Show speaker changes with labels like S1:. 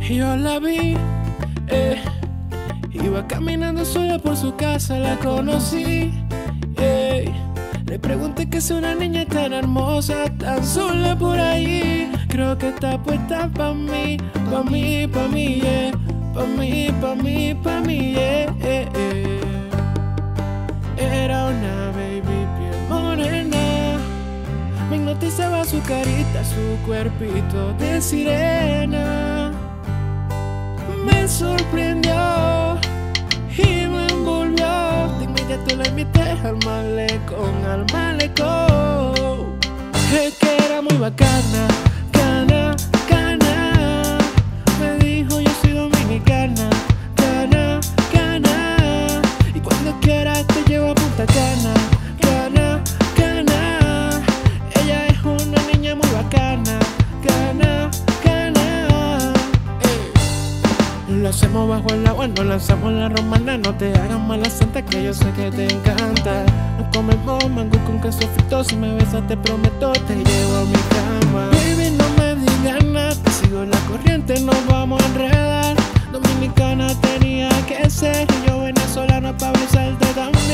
S1: Yo la vi, iba caminando sola por su casa, la conocí. Le pregunté que es una niña tan hermosa, tan sola por ahí. Creo que está puesta pa' mí, pa' mí, pa' mí, yeah. Pa' mí, pa' mí, pa' mí, yeah. Era una baby piel morena, me hipnotizaba su carita, su cuerpito de sirena. Me sorprendió y me envolvió. De inmediato la invité al malecón. Es que era muy bacana, cana, cana. Me dijo yo soy dominicana, cana, cana. Y cuando quieras te llevo a Punta Cana, cana, cana. Ella es una niña muy bacana, cana, cana. Lo hacemos bajo el agua, nos lanzamos la romana. No te hagas mala santa que yo sé que te encanta. Nos comemos mango con queso frito. Si me besas te prometo te llevo a mi cama. Baby, no me digas nada, te sigo la corriente, nos vamos a enredar. Dominicana tenía que ser y yo venezolana pa' besarte también.